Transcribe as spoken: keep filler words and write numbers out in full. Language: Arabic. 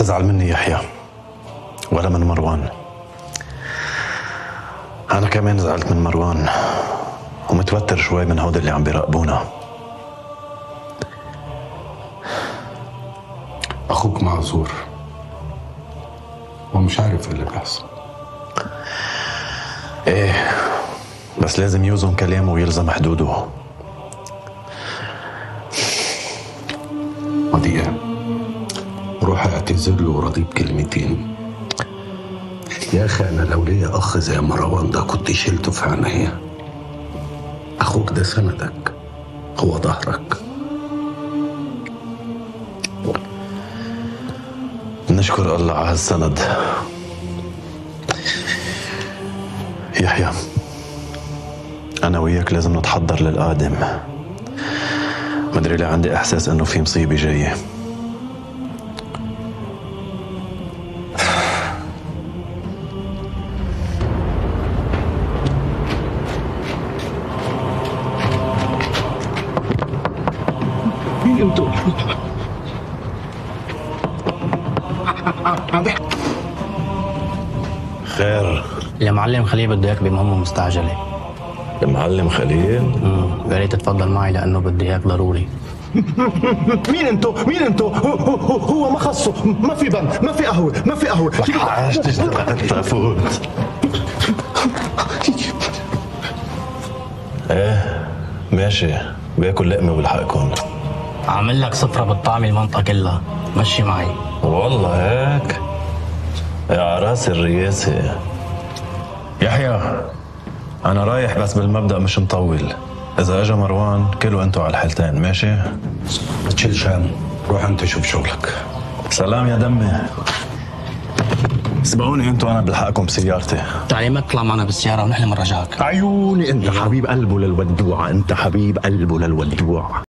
تزعل مني يحيى ولا من مروان. أنا كمان زعلت من مروان ومتوتر شوي من هود اللي عم بيراقبونا. أخوك معذور ومش عارف إيه اللي بيحصل. إيه بس لازم يوزن كلامه ويلزم حدوده. وديع روح اعتذر له وراضيه بكلمتين. يا اخي انا لو ليا اخ زي مروان ده كنت شلته في عينيا. اخوك ده سندك، هو ظهرك. نشكر الله على هالسند. يحيى أنا وياك لازم نتحضر للقادم. مدري ليه عندي إحساس إنه في مصيبة جاية. مين انتوا؟ خير المعلم خليل بده اياك بمهمة مستعجلة. المعلم خليل؟ امم يا ريت تتفضل معي لأنه بدي اياك ضروري. مين انتوا؟ مين انتوا؟ هو, هو, هو ما خصه، ما في بن، ما في قهوة، ما في قهوة. عاش تشتغل تفوت. ايه ماشي باكل لقمة بلحقكم. عامل لك سفرة بالطعم المنطقة كلها، مشي معي. والله هيك يا عراس الرياسة. يحيى أنا رايح بس بالمبدأ مش مطول. إذا أجا مروان كلوا أنتوا على الحالتين ماشي؟ ما تشيلش هم، روح انت شوف شغلك. سلام يا دمي. سبقوني أنتوا أنا بلحقكم بسيارتي. تعليمات اطلع معنا بالسيارة ونحن بنرجعك. عيوني انت حبيب قلبه للودوع، انت حبيب قلبه للودوع.